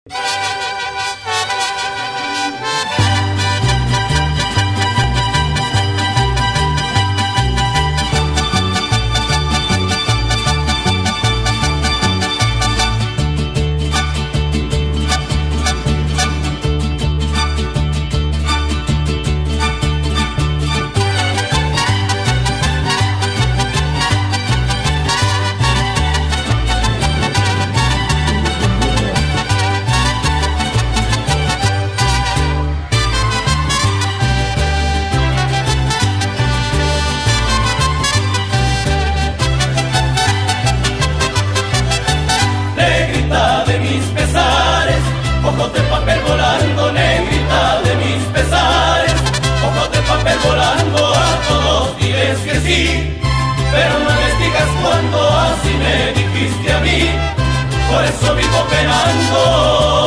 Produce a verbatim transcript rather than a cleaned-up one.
Ojos de papel volando, negrita de mis pesares. Ojos de papel volando, a todos diles que sí, pero no les digas cuando así me dijiste a mí. Por eso vivo penando.